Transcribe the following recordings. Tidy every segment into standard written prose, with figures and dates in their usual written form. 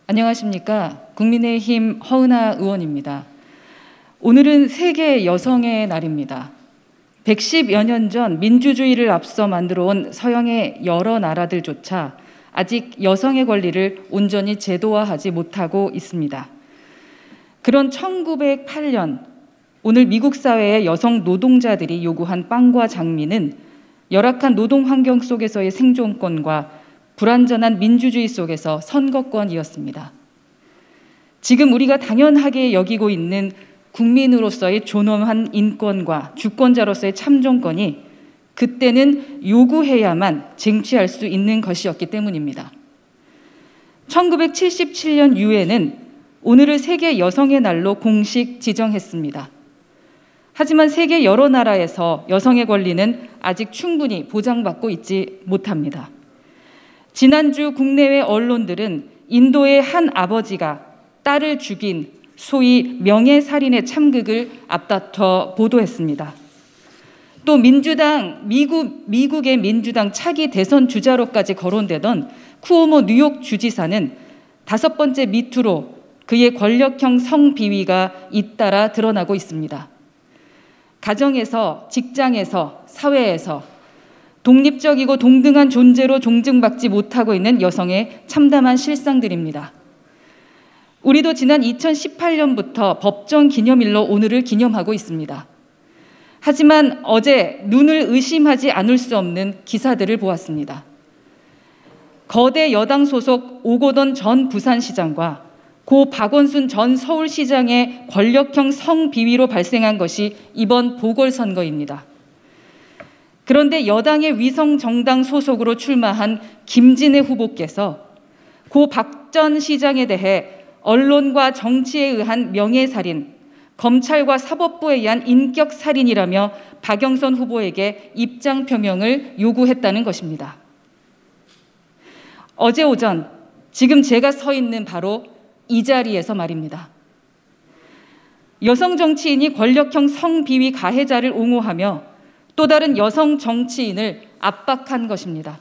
안녕하십니까. 국민의힘 허은하 의원입니다. 오늘은 세계 여성의 날입니다. 110여 년 전 민주주의를 앞서 만들어온 서양의 여러 나라들조차 아직 여성의 권리를 온전히 제도화하지 못하고 있습니다. 그런 1908년 오늘 미국 사회의 여성 노동자들이 요구한 빵과 장미는 열악한 노동 환경 속에서의 생존권과 불완전한 민주주의 속에서 선거권이었습니다. 지금 우리가 당연하게 여기고 있는 국민으로서의 존엄한 인권과 주권자로서의 참정권이 그때는 요구해야만 쟁취할 수 있는 것이었기 때문입니다. 1977년 유엔은 오늘을 세계 여성의 날로 공식 지정했습니다. 하지만 세계 여러 나라에서 여성의 권리는 아직 충분히 보장받고 있지 못합니다. 지난주 국내외 언론들은 인도의 한 아버지가 딸을 죽인 소위 명예살인의 참극을 앞다퉈 보도했습니다. 또 미국의 민주당 차기 대선 주자로까지 거론되던 쿠오모 뉴욕 주지사는 5번째 미투로 그의 권력형 성비위가 잇따라 드러나고 있습니다. 가정에서, 직장에서, 사회에서 독립적이고 동등한 존재로 존중받지 못하고 있는 여성의 참담한 실상들입니다. 우리도 지난 2018년부터 법정 기념일로 오늘을 기념하고 있습니다. 하지만 어제 눈을 의심하지 않을 수 없는 기사들을 보았습니다. 거대 여당 소속 오고돈 전 부산시장과 고 박원순 전 서울시장의 권력형 성비위로 발생한 것이 이번 보궐선거입니다. 그런데 여당의 위성정당 소속으로 출마한 김진애 후보께서 고 박 전 시장에 대해 언론과 정치에 의한 명예살인, 검찰과 사법부에 의한 인격살인이라며 박영선 후보에게 입장 표명을 요구했다는 것입니다. 어제 오전 지금 제가 서 있는 바로 이 자리에서 말입니다. 여성 정치인이 권력형 성비위 가해자를 옹호하며 또 다른 여성 정치인을 압박한 것입니다.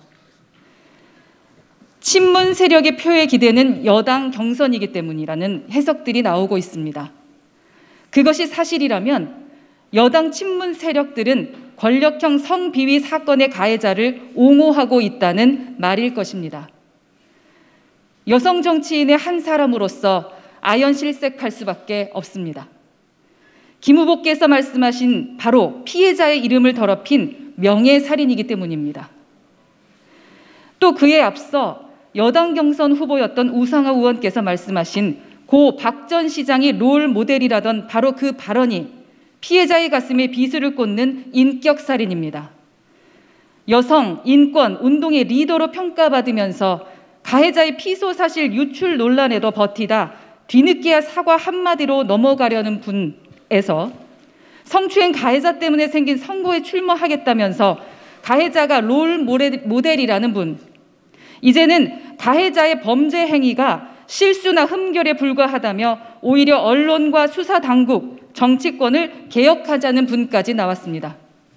친문 세력의 표에 기대는 여당 경선이기 때문이라는 해석들이 나오고 있습니다. 그것이 사실이라면 여당 친문 세력들은 권력형 성비위 사건의 가해자를 옹호하고 있다는 말일 것입니다. 여성 정치인의 한 사람으로서 아연실색할 수밖에 없습니다. 김 후보께서 말씀하신 바로 피해자의 이름을 더럽힌 명예살인이기 때문입니다. 또 그에 앞서 여당 경선 후보였던 우상호 의원께서 말씀하신 고 박 전 시장이 롤 모델이라던 바로 그 발언이 피해자의 가슴에 비수를 꽂는 인격살인입니다. 여성, 인권, 운동의 리더로 평가받으면서 가해자의 피소 사실 유출 논란에도 버티다 뒤늦게야 사과 한마디로 넘어가려는 분에서 성추행 가해자 때문에 생긴 선거에 출마하겠다면서 가해자가 롤 모델이라는 분, 이제는 가해자의 범죄 행위가 실수나 흠결에 불과하다며 오히려 언론과 수사당국, 정치권을 개혁하자는 분까지 나왔습니다.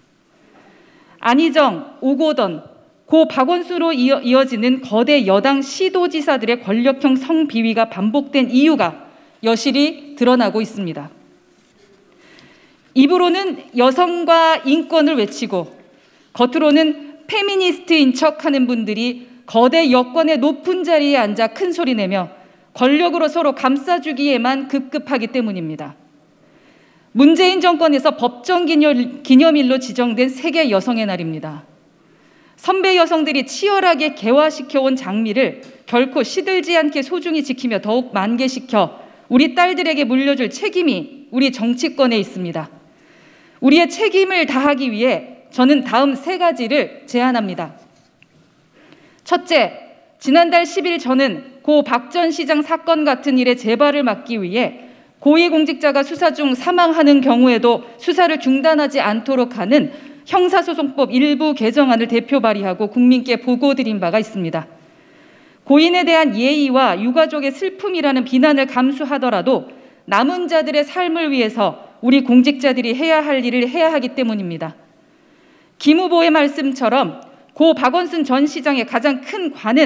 안희정, 오고돈, 고 박원순으로 이어지는 거대 여당 시도지사들의 권력형 성비위가 반복된 이유가 여실히 드러나고 있습니다. 입으로는 여성과 인권을 외치고 겉으로는 페미니스트인 척하는 분들이 거대 여권의 높은 자리에 앉아 큰 소리 내며 권력으로 서로 감싸주기에만 급급하기 때문입니다. 문재인 정권에서 법정 기념일로 지정된 세계 여성의 날입니다. 선배 여성들이 치열하게 개화시켜온 장미를 결코 시들지 않게 소중히 지키며 더욱 만개시켜 우리 딸들에게 물려줄 책임이 우리 정치권에 있습니다. 우리의 책임을 다하기 위해 저는 다음 3가지를 제안합니다. 첫째, 지난달 10일 저는 고 박 전 시장 사건 같은 일의 재발을 막기 위해 고위공직자가 수사 중 사망하는 경우에도 수사를 중단하지 않도록 하는 형사소송법 일부 개정안을 대표 발의하고 국민께 보고드린 바가 있습니다. 고인에 대한 예의와 유가족의 슬픔이라는 비난을 감수하더라도 남은 자들의 삶을 위해서 우리 공직자들이 해야 할 일을 해야 하기 때문입니다. 김 후보의 말씀처럼 고 박원순 전 시장의 가장 큰 관은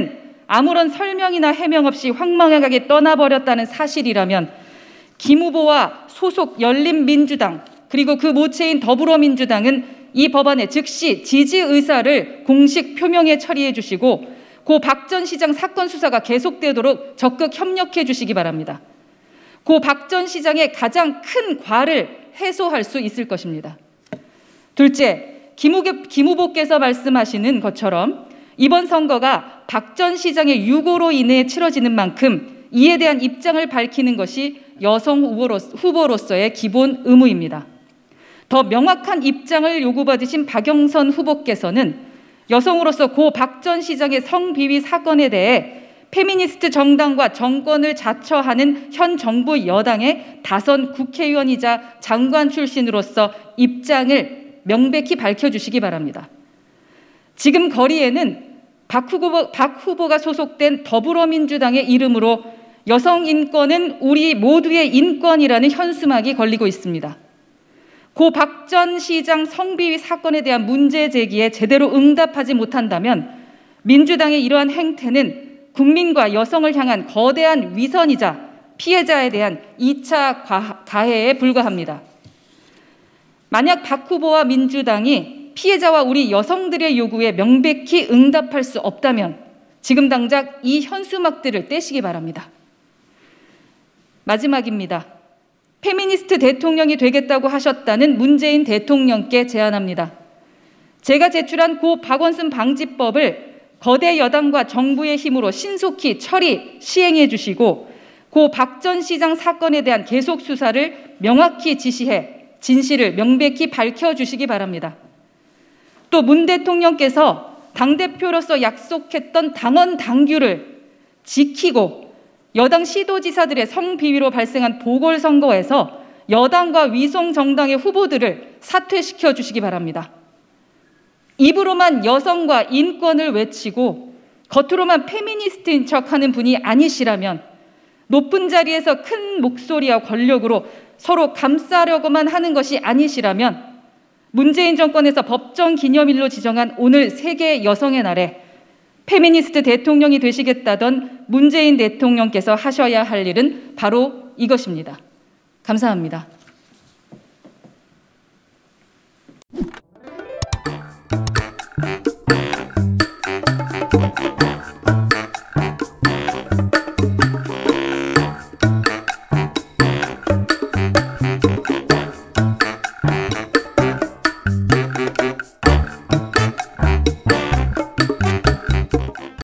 아무런 설명이나 해명 없이 황망하게 떠나버렸다는 사실이라면 김 후보와 소속 열린민주당 그리고 그 모체인 더불어민주당은 이 법안에 즉시 지지 의사를 공식 표명에 처리해 주시고 고 박 전 시장 사건 수사가 계속되도록 적극 협력해 주시기 바랍니다. 고 박 전 시장의 가장 큰 과를 해소할 수 있을 것입니다. 둘째, 김 후보께서 말씀하시는 것처럼 이번 선거가 박 전 시장의 유고로 인해 치러지는 만큼 이에 대한 입장을 밝히는 것이 여성 후보로서의 기본 의무입니다. 더 명확한 입장을 요구받으신 박영선 후보께서는 여성으로서 고 박 전 시장의 성비위 사건에 대해 페미니스트 정당과 정권을 자처하는 현 정부 여당의 다선 국회의원이자 장관 출신으로서 입장을 명백히 밝혀주시기 바랍니다. 지금 거리에는 박 후보가 소속된 더불어민주당의 이름으로 여성 인권은 우리 모두의 인권이라는 현수막이 걸리고 있습니다. 고 박 전 시장 성비위 사건에 대한 문제 제기에 제대로 응답하지 못한다면 민주당의 이러한 행태는 국민과 여성을 향한 거대한 위선이자 피해자에 대한 2차 가해에 불과합니다. 만약 박 후보와 민주당이 피해자와 우리 여성들의 요구에 명백히 응답할 수 없다면 지금 당장 이 현수막들을 떼시기 바랍니다. 마지막입니다. 페미니스트 대통령이 되겠다고 하셨다는 문재인 대통령께 제안합니다. 제가 제출한 고 박원순 방지법을 거대 여당과 정부의 힘으로 신속히 시행해 주시고 고 박 전 시장 사건에 대한 계속 수사를 명확히 지시해 진실을 명백히 밝혀주시기 바랍니다. 또 문 대통령께서 당대표로서 약속했던 당원 당규를 지키고 여당 시도지사들의 성비위로 발생한 보궐선거에서 여당과 위성정당의 후보들을 사퇴시켜 주시기 바랍니다. 입으로만 여성과 인권을 외치고 겉으로만 페미니스트인 척하는 분이 아니시라면 높은 자리에서 큰 목소리와 권력으로 서로 감싸려고만 하는 것이 아니시라면 문재인 정권에서 법정 기념일로 지정한 오늘 세계 여성의 날에 페미니스트 대통령이 되시겠다던 문재인 대통령께서 하셔야 할 일은 바로 이것입니다. 감사합니다.